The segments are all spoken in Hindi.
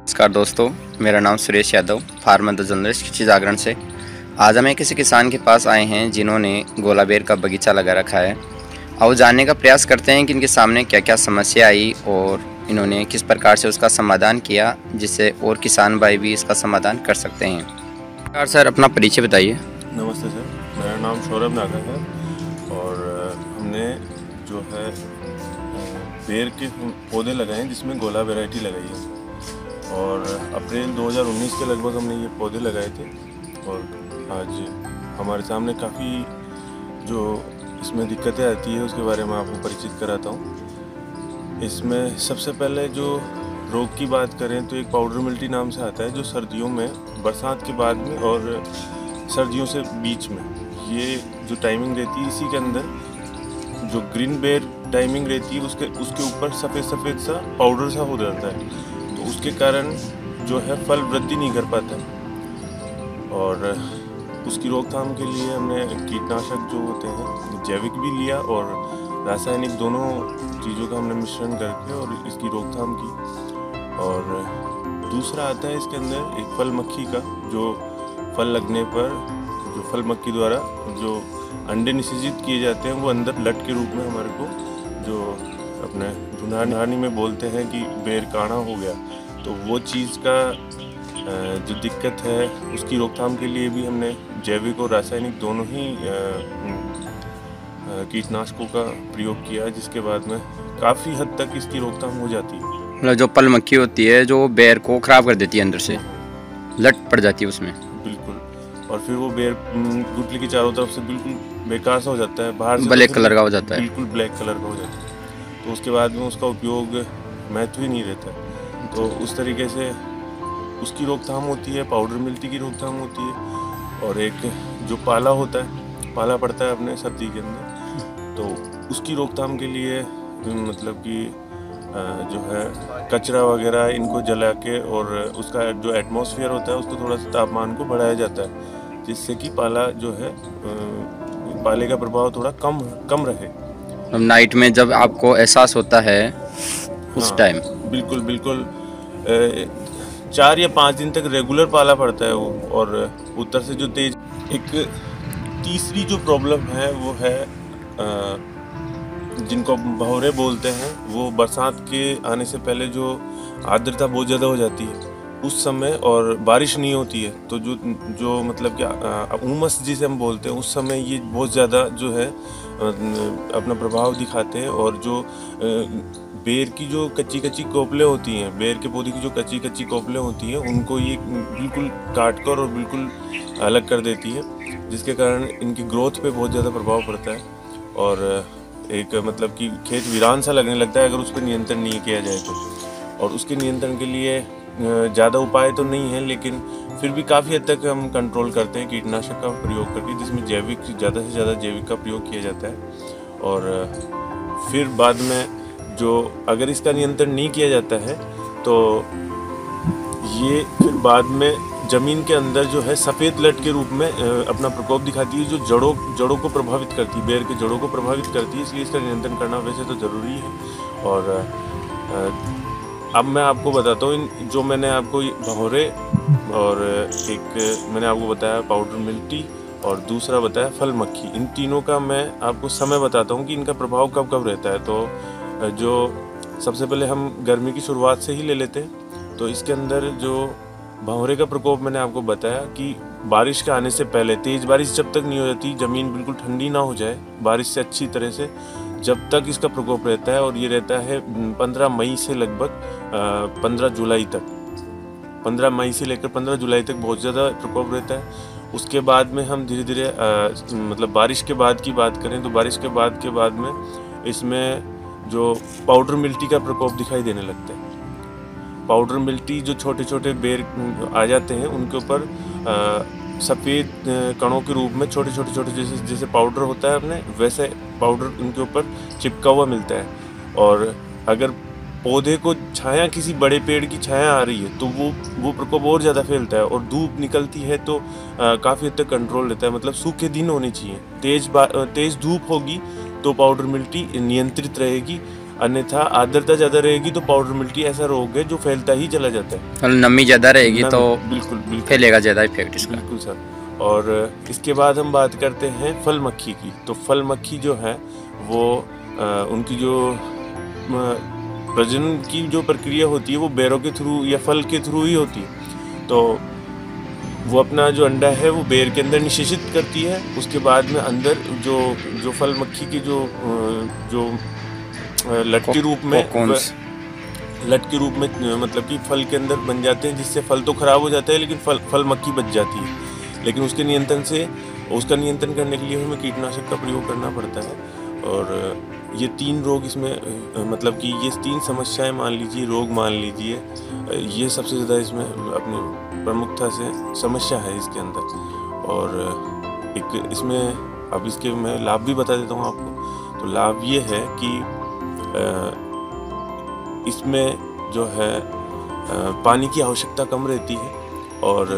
नमस्कार दोस्तों, मेरा नाम Suresh Yadav, farmer the journalist Krishi Jagran से। आज हम एक किसी किसान के पास आए हैं जिन्होंने गोला बेर का बगीचा लगा रखा है। आओ जानने का प्रयास करते हैं कि इनके सामने क्या-क्या समस्या आई और इन्होंने किस प्रकार से उसका समाधान किया, जिससे और किसान भाई भी इसका समाधान कर सकते हैं। नमस्कार सर, अपना परिचय बताइए। नमस्ते सर, मेरा नाम सौरभ नागर है और हमने जो है बेर के पौधे लगाए हैं जिसमें गोला वैरायटी लगाई है और अप्रैल 2019 के लगभग हमने ये पौधे लगाए थे और आज हमारे सामने काफ़ी जो इसमें दिक्कतें आती है उसके बारे में आपको परिचित कराता हूँ। इसमें सबसे पहले जो रोग की बात करें तो एक पाउडर मिल्टी नाम से आता है जो सर्दियों में, बरसात के बाद में और सर्दियों से बीच में ये जो टाइमिंग रहती है, इसी के अंदर जो ग्रीन बेर टाइमिंग रहती है उसके ऊपर सफ़ेद सा पाउडर सा हो जाता है, तो उसके कारण जो है फल वृद्धि नहीं कर पाता और उसकी रोकथाम के लिए हमने कीटनाशक जो होते हैं जैविक भी लिया और रासायनिक, दोनों चीज़ों का हमने मिश्रण करके और इसकी रोकथाम की। और दूसरा आता है इसके अंदर एक फल मक्खी का, जो फल लगने पर जो फल मक्खी द्वारा जो अंडे निषेचित किए जाते हैं वो अंदर लट के रूप में हमारे को जो अपने ढूंढानी में बोलते हैं कि बेर काढ़ा हो गया, तो वो चीज़ का जो दिक्कत है उसकी रोकथाम के लिए भी हमने जैविक और रासायनिक दोनों ही कीटनाशकों का प्रयोग किया, जिसके बाद में काफ़ी हद तक इसकी रोकथाम हो जाती है। मतलब जो फल मक्खी होती है जो बेर को खराब कर देती है, अंदर से लट पड़ जाती है उसमें। बिल्कुल, और फिर वो बेर गुठली की चारों तरफ से बिल्कुल बेकार सा हो जाता है, बाहर से ब्लैक कलर का हो जाता है, बिल्कुल ब्लैक कलर का हो जाता है, तो उसके बाद में उसका उपयोग महत्व ही नहीं रहता। तो उस तरीके से उसकी रोकथाम होती है, पाउडर मिल्टी की रोकथाम होती है और एक जो पाला होता है, पाला पड़ता है अपने सर्दी के अंदर, तो उसकी रोकथाम के लिए मतलब कि जो है कचरा वगैरह इनको जला के और उसका जो एटमॉस्फेयर होता है उसको थोड़ा सा तापमान को बढ़ाया जाता है, जिससे कि पाला जो है पाले का प्रभाव थोड़ा कम रहे। अब नाइट में जब आपको एहसास होता है उस टाइम बिल्कुल 4 या 5 दिन तक रेगुलर पाला पड़ता है वो, और उत्तर से जो तेज एक तीसरी जो प्रॉब्लम है वो है जिनको भंवरे बोलते हैं, वो बरसात के आने से पहले जो आर्द्रता बहुत ज़्यादा हो जाती है उस समय और बारिश नहीं होती है, तो जो मतलब क्या उमस जिसे हम बोलते हैं, उस समय ये बहुत ज़्यादा जो है अपना प्रभाव दिखाते हैं और जो बेर की जो कच्ची कोपलें होती हैं, बेर के पौधे की जो कच्ची कोपलें होती हैं, उनको ये बिल्कुल काट कर और बिल्कुल अलग कर देती है, जिसके कारण इनकी ग्रोथ पे बहुत ज़्यादा प्रभाव पड़ता है और एक मतलब कि खेत वीरान सा लगने लगता है अगर उस पर नियंत्रण नहीं किया जाए तो। और उसके नियंत्रण के लिए ज़्यादा उपाय तो नहीं है, लेकिन फिर भी काफ़ी हद तक हम कंट्रोल करते हैं कीटनाशक का प्रयोग करके, जिसमें ज़्यादा से ज़्यादा जैविक का प्रयोग किया जाता है। और फिर बाद में जो अगर इसका नियंत्रण नहीं किया जाता है तो ये फिर बाद में ज़मीन के अंदर जो है सफ़ेद लट के रूप में अपना प्रकोप दिखाती है, जो जड़ों को प्रभावित करती है, बेर के जड़ों को प्रभावित करती है, इसलिए इसका नियंत्रण करना वैसे तो ज़रूरी है। और अब मैं आपको बताता हूँ जो मैंने आपको भंवरे और एक मैंने आपको बताया पाउडर मिल्टी और दूसरा बताया फल मक्खी, इन तीनों का मैं आपको समय बताता हूँ कि इनका प्रभाव कब रहता है। तो जो सबसे पहले हम गर्मी की शुरुआत से ही ले लेते हैं, तो इसके अंदर जो भंवरे का प्रकोप मैंने आपको बताया कि बारिश के आने से पहले, तेज़ बारिश जब तक नहीं हो जाती, ज़मीन बिल्कुल ठंडी ना हो जाए बारिश से अच्छी तरह से, जब तक इसका प्रकोप रहता है, और ये रहता है 15 मई से लगभग 15 जुलाई तक। 15 मई से लेकर 15 जुलाई तक बहुत ज़्यादा प्रकोप रहता है। उसके बाद में हम धीरे धीरे मतलब बारिश के बाद की बात करें तो बारिश के बाद में इसमें जो पाउडर मिल्टी का प्रकोप दिखाई देने लगता है। पाउडर मिल्टी जो छोटे बेर आ जाते हैं उनके ऊपर सफ़ेद कणों के रूप में छोटे जैसे पाउडर होता है अपने, वैसे पाउडर उनके ऊपर चिपका हुआ मिलता है। और अगर पौधे को छाया, किसी बड़े पेड़ की छाया आ रही है तो वो प्रकोप और ज़्यादा फैलता है, और धूप निकलती है तो काफ़ी हद तक कंट्रोल रहता है। मतलब सूखे दिन होने चाहिए, तेज़ धूप होगी तो पाउडर मिल्टी नियंत्रित रहेगी। अन्यथा आर्द्रता ज़्यादा रहेगी तो पाउडर मिल्टी ऐसा रोग है जो फैलता ही चला जाता है। मतलब नमी ज़्यादा रहेगी तो बिल्कुल बिल्कुल फैलेगा ज़्यादा इफेक्ट इसका। बिल्कुल सर। और इसके बाद हम बात करते हैं फल मक्खी की। तो फल मक्खी जो है वो उनकी जो प्रजनन की जो प्रक्रिया होती है वो बेरों के थ्रू या फल के थ्रू ही होती है। तो वो अपना जो अंडा है वो बेर के अंदर निषेचित करती है। उसके बाद में अंदर जो फल मक्खी के जो लट के रूप में मतलब कि फल के अंदर बन जाते हैं, जिससे फल तो खराब हो जाता है लेकिन फल मक्खी बच जाती है। लेकिन उसका नियंत्रण करने के लिए हमें कीटनाशक का प्रयोग करना पड़ता है। और ये 3 रोग इसमें मतलब कि ये 3 समस्याएं मान लीजिए, रोग मान लीजिए, ये सबसे ज़्यादा इसमें अपनी प्रमुखता से समस्या है इसके अंदर। और एक इसमें अब इसके मैं लाभ भी बता देता हूँ आपको। तो लाभ ये है कि इसमें जो है पानी की आवश्यकता कम रहती है और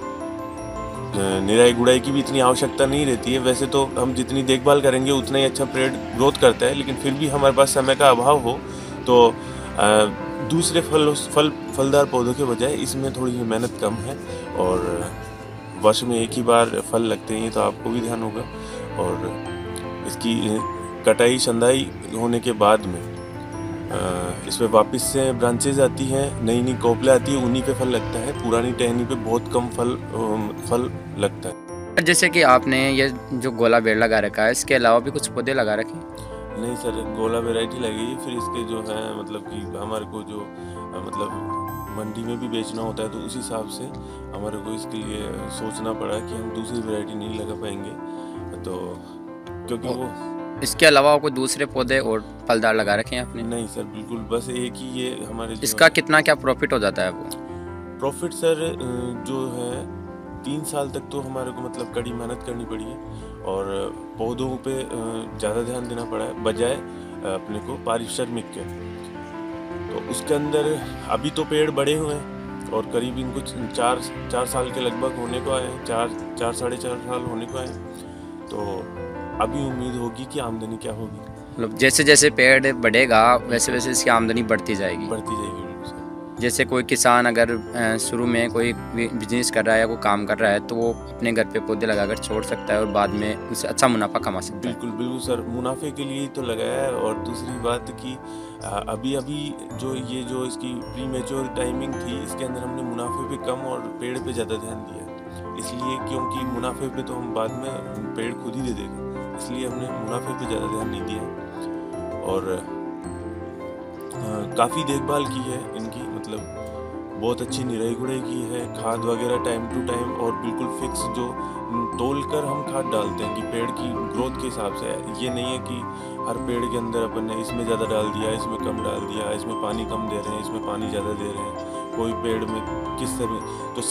निराई गुड़ाई की भी इतनी आवश्यकता नहीं रहती है। वैसे तो हम जितनी देखभाल करेंगे उतना ही अच्छा पेड़ ग्रोथ करता है, लेकिन फिर भी हमारे पास समय का अभाव हो तो दूसरे फलदार पौधों के बजाय इसमें थोड़ी मेहनत कम है और वर्ष में एक ही बार फल लगते हैं, तो आपको भी ध्यान होगा। और इसकी कटाई संदाई होने के बाद में इसमें वापस से ब्रांचेज आती हैं, नई कोपले आती है, उन्हीं पे फल लगता है। पुरानी टहनी पे बहुत कम फल लगता है। जैसे कि आपने ये जो गोला बेर लगा रखा है, इसके अलावा भी कुछ पौधे लगा रखे हैं? नहीं सर, गोला वैरायटी लगी है। फिर इसके जो है मतलब कि हमारे को जो मतलब मंडी में भी बेचना होता है, तो उस हिसाब से हमारे को इसके लिए सोचना पड़ा कि हम दूसरी वैरायटी नहीं लगा पाएंगे। तो क्योंकि वो इसके अलावा कोई दूसरे पौधे और फलदार लगा रखे हैं आपने? नहीं सर, बिल्कुल बस एक ही ये हमारे। इसका कितना क्या प्रॉफिट हो जाता है आपको? प्रॉफिट सर जो है 3 साल तक तो हमारे को मतलब कड़ी मेहनत करनी पड़ी है और पौधों पे ज़्यादा ध्यान देना पड़ा है बजाय अपने को पारिश्रमिक के। तो उसके अंदर अभी तो पेड़ बड़े हुए हैं और करीब इनको 4 साल के लगभग होने को आए हैं, 4 साढ़े 4 साल होने को आए हैं। तो अभी उम्मीद होगी कि आमदनी क्या होगी। मतलब जैसे जैसे पेड़ बढ़ेगा वैसे वैसे इसकी आमदनी बढ़ती जाएगी? बढ़ती जाएगी बिल्कुल सर। जैसे कोई किसान अगर शुरू में कोई बिजनेस कर रहा है या कोई काम कर रहा है तो वो अपने घर पे पौधे लगाकर छोड़ सकता है और बाद में उससे अच्छा मुनाफा कमा सकता है। बिल्कुल बिल्कुल सर, मुनाफे के लिए ही तो लगाया है। और दूसरी बात कि अभी जो इसकी प्री मैच्योर टाइमिंग थी, इसके अंदर हमने मुनाफे पे कम और पेड़ पे ज़्यादा ध्यान दिया, इसलिए क्योंकि मुनाफे पे तो हम बाद में पेड़ खुद ही दे देगा, इसलिए हमने मुनाफे पे ज़्यादा ध्यान नहीं दिया। और काफ़ी देखभाल की है इनकी, मतलब बहुत अच्छी निराई गुड़ाई की है, खाद वगैरह टाइम टू टाइम और बिल्कुल फिक्स जो तोल कर हम खाद डालते हैं कि पेड़ की ग्रोथ के हिसाब से। ये नहीं है कि हर पेड़ के अंदर अपन ने इसमें ज़्यादा डाल दिया, इसमें कम डाल दिया, इसमें पानी कम दे रहे हैं, इसमें पानी ज़्यादा दे रहे हैं। कोई पेड़ में किस समय, तो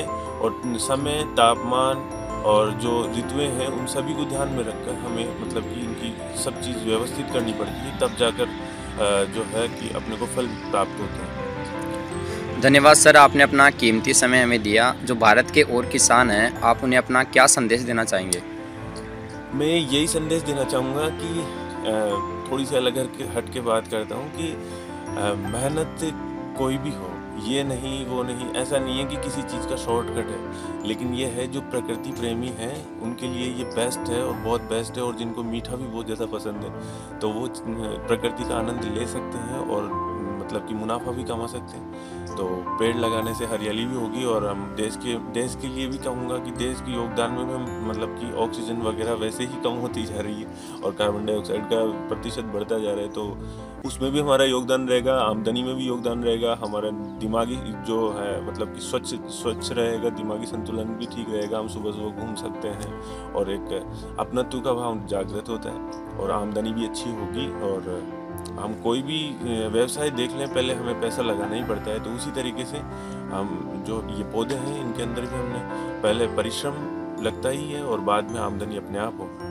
समय तापमान और जो ऋतुएँ हैं उन सभी को ध्यान में रखकर हमें मतलब कि इनकी सब चीज़ व्यवस्थित करनी पड़ती है, तब जाकर जो है कि अपने को फल प्राप्त होते हैं। धन्यवाद सर, आपने अपना कीमती समय हमें दिया। जो भारत के और किसान हैं, आप उन्हें अपना क्या संदेश देना चाहेंगे? मैं यही संदेश देना चाहूँगा कि थोड़ी सी अलग हट के बात करता हूँ कि मेहनत कोई भी हो, ये नहीं वो नहीं, ऐसा नहीं है कि किसी चीज़ का शॉर्टकट है, लेकिन ये है जो प्रकृति प्रेमी हैं उनके लिए ये बेस्ट है और बहुत बेस्ट है। और जिनको मीठा भी बहुत ज़्यादा पसंद है तो वो प्रकृति का आनंद ले सकते हैं और मतलब कि मुनाफा भी कमा सकते हैं। तो पेड़ लगाने से हरियाली भी होगी और हम देश के लिए भी कहूँगा कि देश के योगदान में भी मतलब कि ऑक्सीजन वगैरह वैसे ही कम होती जा रही है और कार्बन डाइऑक्साइड का प्रतिशत बढ़ता जा रहा है, तो उसमें भी हमारा योगदान रहेगा, आमदनी में भी योगदान रहेगा, हमारा दिमागी जो है मतलब कि स्वच्छ रहेगा, दिमागी संतुलन भी ठीक रहेगा, हम सुबह सुबह घूम सकते हैं और एक अपनत्व का भाव जागृत होता है और आमदनी भी अच्छी होगी। और हम कोई भी व्यवसाय देख लें, पहले हमें पैसा लगाना ही पड़ता है, तो उसी तरीके से हम जो ये पौधे हैं इनके अंदर भी हमने पहले परिश्रम लगता ही है और बाद में आमदनी अपने आप हो।